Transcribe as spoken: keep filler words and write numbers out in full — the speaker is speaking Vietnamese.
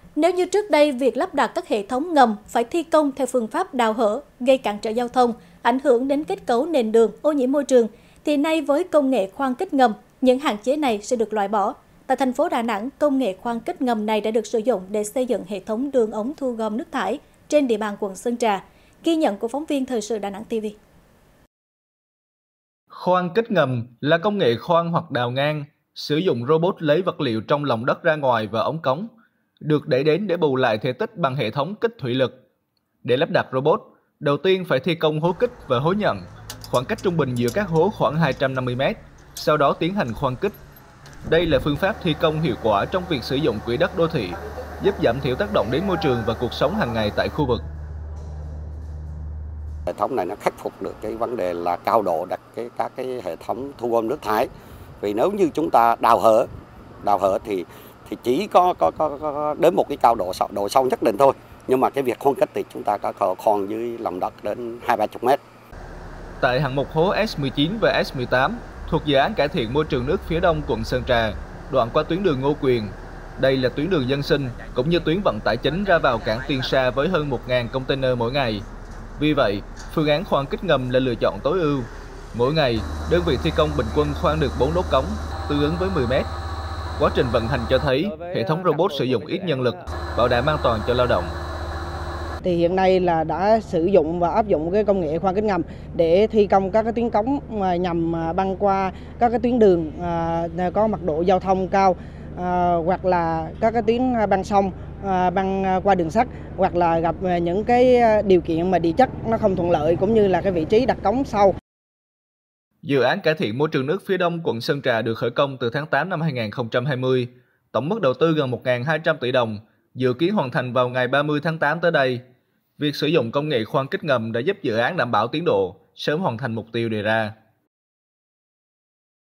Nếu như trước đây việc lắp đặt các hệ thống ngầm phải thi công theo phương pháp đào hở, gây cản trở giao thông, ảnh hưởng đến kết cấu nền đường, ô nhiễm môi trường, thì nay với công nghệ khoan kích ngầm, những hạn chế này sẽ được loại bỏ. Tại thành phố Đà Nẵng, công nghệ khoan kích ngầm này đã được sử dụng để xây dựng hệ thống đường ống thu gom nước thải trên địa bàn quận Sơn Trà. Ghi nhận của phóng viên Thời sự Đà Nẵng ti vi. Khoan kích ngầm là công nghệ khoan hoặc đào ngang, sử dụng robot lấy vật liệu trong lòng đất ra ngoài và ống cống, được đẩy đến để bù lại thể tích bằng hệ thống kích thủy lực. Để lắp đặt robot, đầu tiên phải thi công hố kích và hố nhận, khoảng cách trung bình giữa các hố khoảng hai trăm năm mươi mét, sau đó tiến hành khoan kích. Đây là phương pháp thi công hiệu quả trong việc sử dụng quỹ đất đô thị, giúp giảm thiểu tác động đến môi trường và cuộc sống hàng ngày tại khu vực. Hệ thống này nó khắc phục được cái vấn đề là cao độ đặt cái các cái hệ thống thu gom nước thải. Vì nếu như chúng ta đào hở, đào hở thì thì chỉ có có, có, có đến một cái cao độ sâu, độ sâu nhất định thôi. Nhưng mà cái việc khoan kích thì chúng ta có khoan dưới lòng đất đến hai ba chục mét. Tại hạng mục hố S mười chín và S mười tám thuộc dự án cải thiện môi trường nước phía đông quận Sơn Trà, đoạn qua tuyến đường Ngô Quyền. Đây là tuyến đường dân sinh cũng như tuyến vận tải chính ra vào cảng Tiên Sa với hơn một nghìn container mỗi ngày. Vì vậy, phương án khoan kích ngầm là lựa chọn tối ưu. Mỗi ngày, đơn vị thi công bình quân khoan được bốn đốt cống, tương ứng với mười mét. Quá trình vận hành cho thấy hệ thống robot sử dụng ít nhân lực, bảo đảm an toàn cho lao động. Thì hiện nay là đã sử dụng và áp dụng cái công nghệ khoan kích ngầm để thi công các cái tuyến cống nhằm băng qua các cái tuyến đường có mật độ giao thông cao, hoặc là các cái tuyến băng sông, băng qua đường sắt, hoặc là gặp những cái điều kiện mà địa chất nó không thuận lợi, cũng như là cái vị trí đặt cống sâu. Dự án cải thiện môi trường nước phía đông quận Sơn Trà được khởi công từ tháng tám năm hai nghìn không trăm hai mươi, tổng mức đầu tư gần một nghìn hai trăm tỷ đồng, dự kiến hoàn thành vào ngày ba mươi tháng tám tới đây. Việc sử dụng công nghệ khoan kích ngầm đã giúp dự án đảm bảo tiến độ, sớm hoàn thành mục tiêu đề ra.